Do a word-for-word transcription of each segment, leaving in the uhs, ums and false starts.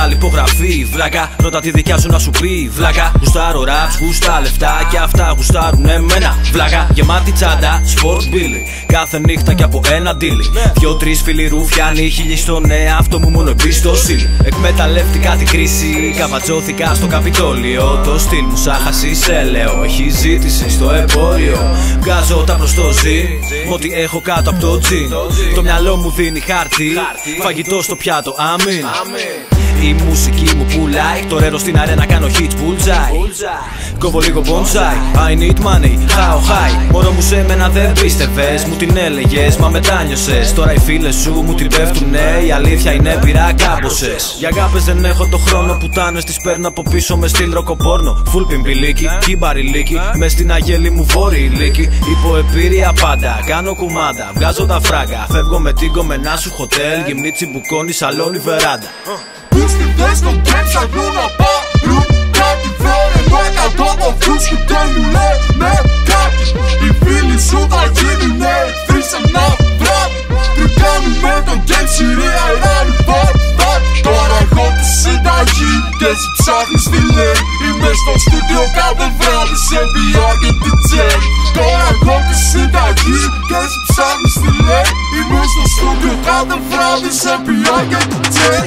βγάλει υπογραφή. Βλάκα, ρώτα τη δικιά σου να σου πει. Βλάκα, γουστάρω raps, γούστα λεφτά και αυτά γουστάρουν εμένα. Βλάκα, γεμάτη τσάντα, sport billy. Κάθε νύχτα κι από ένα ντύλι. Δυο-τρεις φίλοι ρουφιάνοι, χίλιοι στον εαυτό μου μόνο εμπιστοσύνη. Εκμεταλλεύτηκα την κρίση, καβατζώθηκα στο Καπιτόλιο. Το στυλ μου σαν χασισέλεο, έχει ζήτηση στο εμπόριο. Βγάζω τα προς το ζήν, μ' ό,τι έχω κάτω από το τζιν. Το μυαλό μου δίνει χάρτη, φαγητό στο πιάτο, αμήν. Η μουσική μου πουλάει, το ρέρο στην αρένα κάνω hits bullseye. Κόβω λίγο bonsai, I need money, how high. Μωρό μου σε μένα δεν πίστευες, μου την έλεγες, μα μετάνιωσες. Τώρα οι φίλες σου μου την πέφτουνε, η αλήθεια είναι πειρά κάμποσες. Για αγάπες δεν έχω το χρόνο, πουτάνες τις παίρνω από πίσω με στυλ ροκοπόρνο. Φουλ πιμπιλίκι, κυμπαριλίκι, μες στην αγέλη μου βόρειη λύκη. Υποεπίρρεια πάντα, κάνω κουμάντα, βγάζω τα φράγκα. Φεύγω με την κομμενά σου χοτέλ, γυμνή τσιμπουκόνι, σαλόνι, βεράντα. Τους φυτές στο game ψάχνουν να πάρουν κάτι. Φέρε εκατό από αυτούς που δεν μου λένε κάτι. Οι φίλοι σου θα γίνουνε εχθροί σε ένα βράδυ. Τι κάνουμε το game Συρία, Ιράν, Βατ, Βατ. Τώρα έχω τη συνταγή και εσύ ψάχνεις τι λέει. Είμαι στο στούντιο κάθε βράδυ σε μπι αρ και ντι τζέι. Τώρα έχω τη συνταγή και εσύ ψάχνεις τι λέει. Είμαι στο στούντιο κάθε βράδυ σε μπι αρ και ντι τζέι.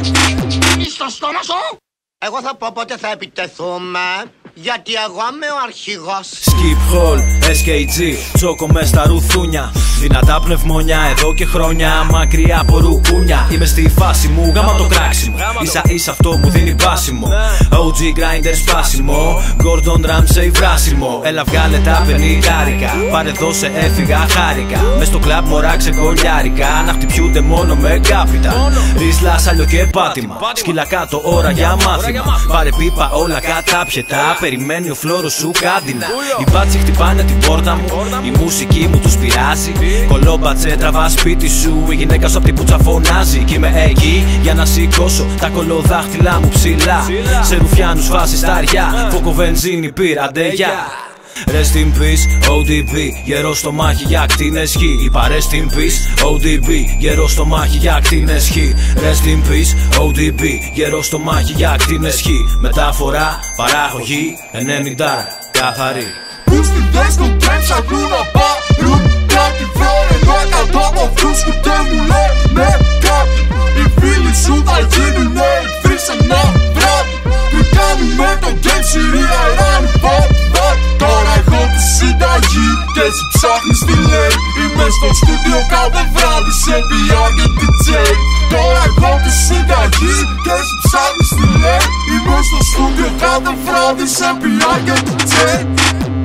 Στο στόμα σου! Εγώ θα πω πότε θα επιτεθούμε, γιατί εγώ είμαι ο αρχηγός. Skip hall, ες κέι τζι, τσόκο μες στα ρουθούνια. Δυνατά πνευμόνια εδώ και χρόνια, μακριά από ρουκούνια. Είμαι στη φάση μου, γάμα το κράξιμο. Ίσα ίσα αυτό μου δίνει πάσιμο. ο τζι grinder σπάσιμο, Gordon Ramsay βράσιμο. Έλα βγάλε τα πενηκάρικα, πάρε δώσε έφυγα χάρηκα. Μες στο κλαμπ μωρά ξεκολιάρικα, να χτυπιούνται μόνο με κάπιτα. Ρίσλα, σάλιο και πάτημα, σκύλα κάτω ώρα για μάθημα. Πάρε πίπα όλα κατάπιετα, περιμένει ο φλόρος σου κάντινα. Οι μπάτσοι χτυπάνε την πόρτα μου, η μουσική μου τους πειράζει. Κολόμπατσε τραβά σπίτι σου, η γυναίκα σου απ' την πουτσα φωνάζει. Κι είμαι εκεί για να σηκώσω τα κολοδάχτυλα μου ψηλά. Σε ρουφιάνους φάση στα αριά, φόκο βενζίνη πήραντε για. Rest in peace, ο ντι μπι, γερό στο μάχη για ακτίνες χ. Είπα rest in peace, ο ντι μπι, γερό στο μάχη για ακτίνες χ. Rest in peace, ο ντι μπι, γερό στο μάχη για ακτίνες χ. Μεταφορά, παραγωγή, ενενήντα, καθαρή. Τους φυτές στο game ψάχνουν να πάρουν κάτι. Φέρε εκατό από αυτούς που δεν μου λένε κάτι. Οι φίλοι σου θα γίνουνε εχθροί σε ένα βράδυ. Τι κάνουμε το game Συρία, Ιράν, Βατ, Βατ. Τώρα έχω τη συνταγή και εσύ ψάχνεις τι λέει. Είμαι στο στούντιο κάθε βράδυ σε μπι αρ και ντι τζέι. Τώρα έχω τη συνταγή και εσύ ψάχνεις τι λέει. Είμαι στο στούντιο κάθε βράδυ σε μπι αρ και ντι τζέι.